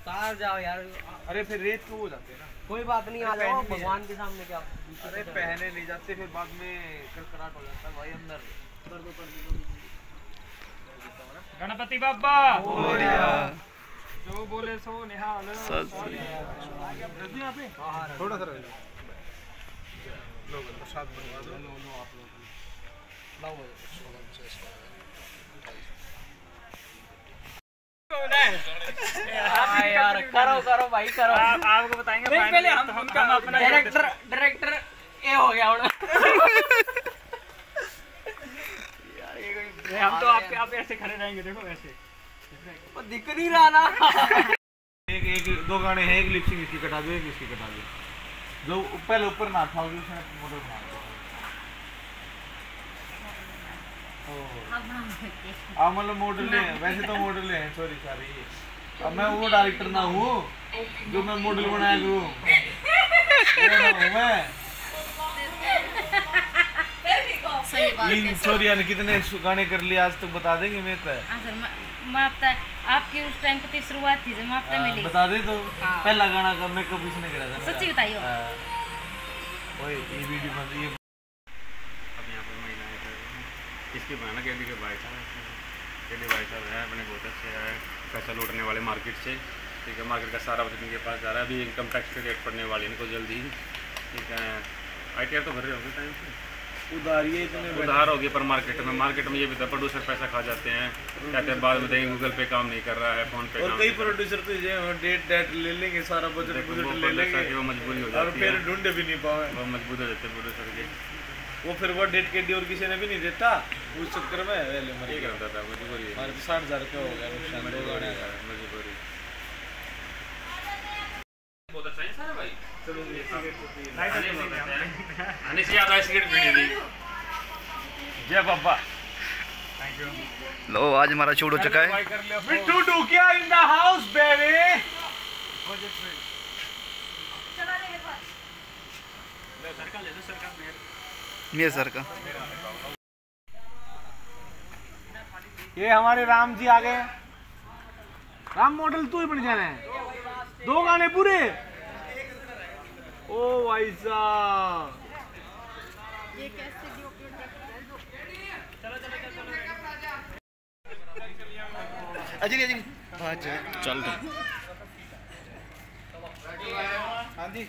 उतार जाओ यार। अरे फिर रेत को हो जाते हैं ना। कोई बात नहीं, आ जाओ भगवान के सामने। क्या अरे पहने नहीं जाते, फिर बाद में कड़कड़ाहट हो जाता है भाई अंदर। कर दो। गणपति बाबा जो बोले सो निहाल। थोड़ा सा लो प्रसाद बनवा दो। यार करो भाई करो। आपको बताएंगे पहले हम अपना डायरेक्टर ये हो गया हम तो आप ऐसे खड़े रहेंगे। देखो ऐसे वो दिख नहीं रहा ना। एक दो गाने हैं, एक लिपसिंग इसकी कटा दो, एक इसकी कटा दो। जो पहले ऊपर ना था उसने मॉडल बना दिया। अब मतलब मॉडल है, वैसे तो मॉडल है। सॉरी अब मैं वो डायरेक्टर ना हूँ जो मैं मॉडल बनाया करूँ। सॉरी यानी कितने गाने कर लिए आज तक बता देंगे मेरे को? आपकी उस टाइम पे शुरुआत थी जब आपने मिली। बता दे तो पहला गाना का मैं कब इसने करा था? सच्ची बताइए। ओए ये वीडियो बंद ये। अब यहाँ पर महिलाएं कर रही हैं इसकी बनाना कैदी के भाई साहब है अपने बहुत अच्छे है। पैसा लूटने वाले मार्केट से, ठीक है। मार्केट का सारा बजट इनके पास जा रहा है। अभी इनकम टैक्स की रेट पड़ने वाली है इनको जल्दी ही, ठीक है। ITR तो भर रहे होंगे टाइम से। उधार हो गया पर मार्केट में ये भी था प्रोड्यूसर पैसा खा जाते हैं, कहते हैं बाद में देंगे, गूगल पे काम नहीं कर रहा है, फोन पे। और कई प्रोड्यूसर तो डेट ले लेंगे, सारा बजट ले लेंगे, वो मजबूरी हो और जाती फिर है, ढूंढे भी नहीं पाए, वो मजबूर हो जाते हैं प्रोड्यूसर के। वो फिर वो डेट के डी और किसी ने भी नहीं देता, उस चक्कर में ये करता था मजबूरी। 60,000 रुपया हो गया नुकसान। मजबूरी बहुत अच्छा है सारा भाई। आने से ज़्यादा सिगरेट पीनी थी। जय बाबा। Thank you. लो आज हमारा शूट हो चुका है। Bittu Dukiya in the house baby. ये सर का ये हमारे राम जी आ गए। राम मॉडल तू ही बन जाना है। 2 गाने पूरे। ओ भाई साहब ये कैसे अजय चल हाँ जी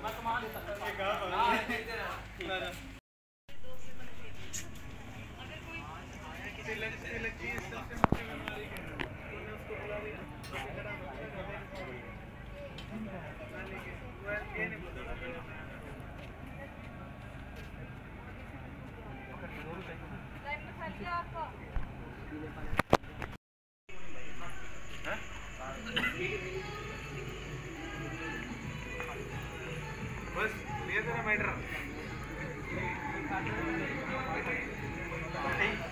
बस ये तेरा मैटर।